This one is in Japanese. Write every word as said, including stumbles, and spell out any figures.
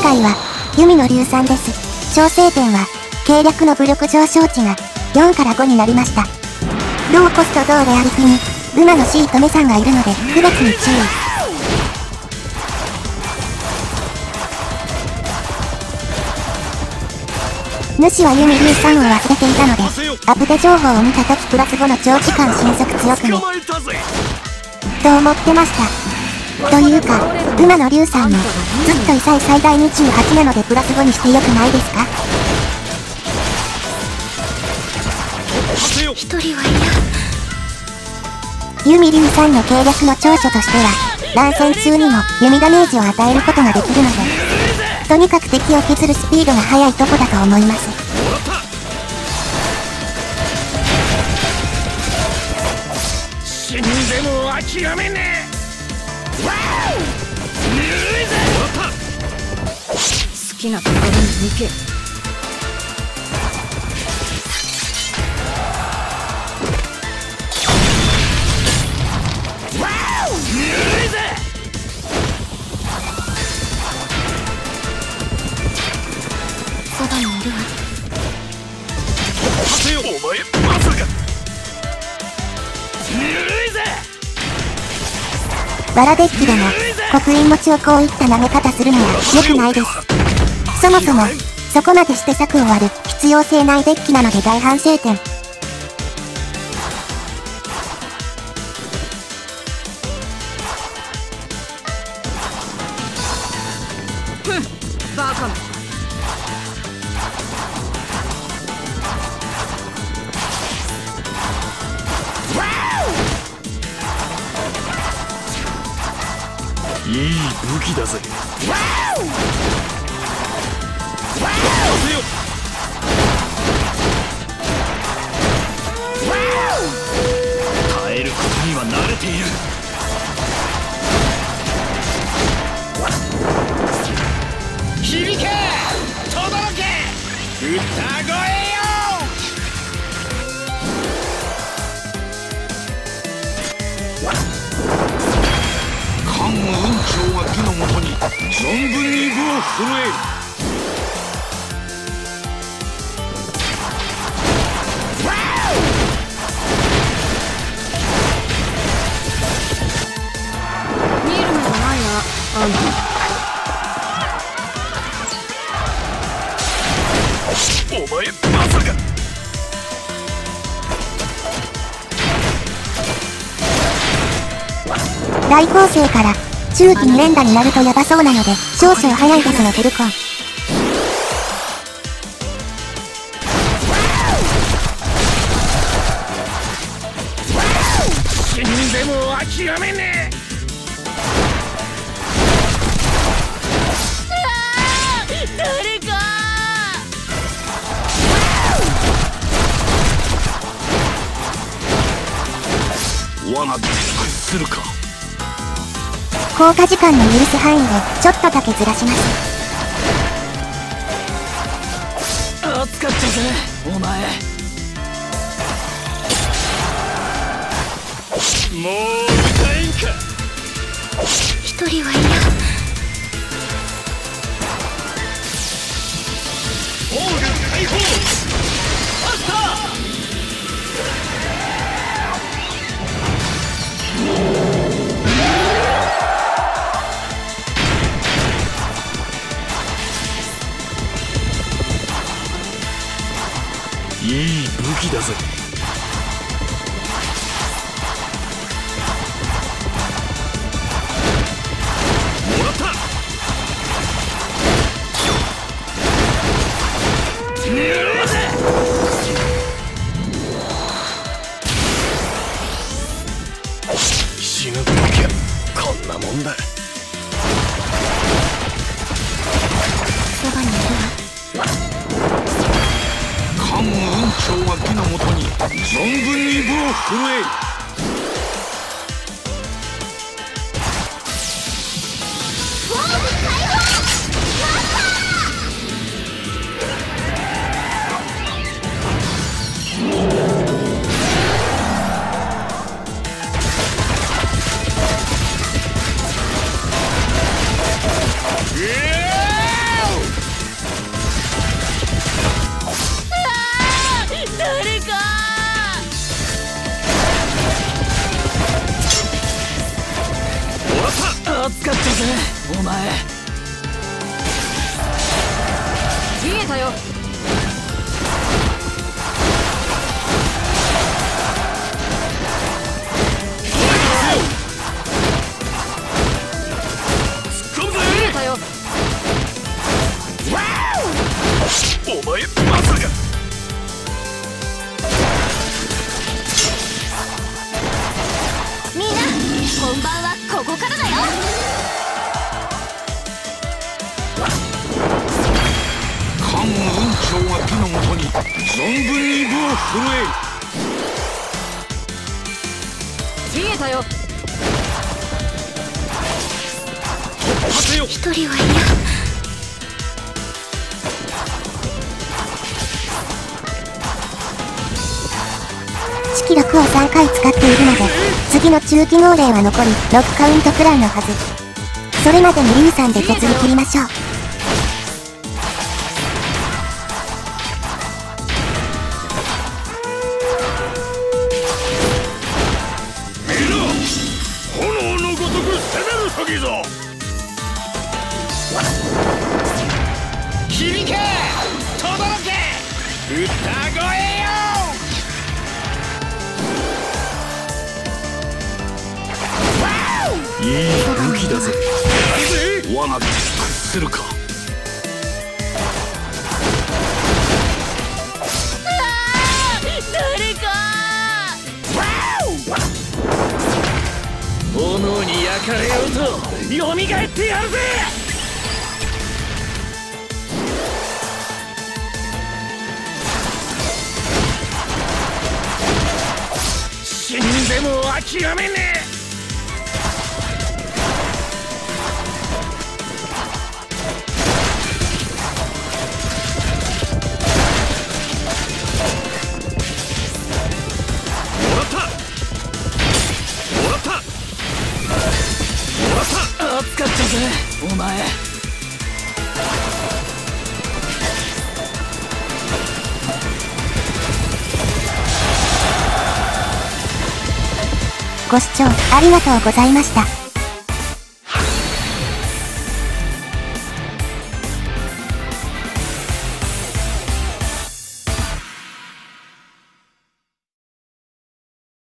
回は弓の硫酸です。調整点は計略の武力上昇値がよんからごになりました。ローコスト同レアリティにルナの C とメさんがいるので区別に注意。主は弓硫酸を忘れていたので、アプデ情報を見た時プラスごの長時間神速強くね。と思ってました。というか、ルナの硫酸もずっと異彩最大にじゅうはちなのでプラスごにしてよくないですか？ 一人は嫌。弓硫酸の計略の長所としては、乱戦中にも弓ダメージを与えることができるので、とにかく敵を削るスピードが速いとこだと思います。 死んでも諦めねえ。わ好きなところに行け。そばにいるわ。 お前まさか。ぬるいぜ。 バラデッキでも刻印持ちをこういった投げ方するのは良くないです。そもそもそこまでして策を割る必要性ないデッキなので大反省点。 ふん、バカな。 いい武器だぜ。耐えることには慣れている。響け、轟け、歌声よ。関羽雲長が木のもとに存分に武を震え。 見る目がないな、あんた。 お前まさか。 大構成から中期に連打になるとヤバそうなので少々早いですね。フルコン死んでも諦めねえ。 誰か罠で屈するか。 効果時間の許す範囲でちょっとだけずらします。 熱かったぜお前。もう歌えんか。 一人は嫌。 オール解放。マスター。いい武器だぜ。もらった。ぬるいぜ。死ぬときゃこんなもんだ。 そばにいるわ。 関羽雲長が木のもとに存分に武を震え。 前見えたよ。見えたよ。 お前まさか。 みんな本番はここからだよ。 関羽雲長が手のもとに存分に武を震見えたよ。 え。立てよ。 一人は嫌。式ろくをさんかい使っているので、次の中期号令は残りろくカウントくらいのはず。それまでにリュウさんで削り切りましょう。 みんな炎のごとく攻める時ぞ。響け轟け歌声よ。いい武器だぜ。罠で屈するか。 誰か炎に焼かれようとよみがえってやるぜ。死んでも諦めねえ。 熱かったぜお前。 ご視聴ありがとうございました。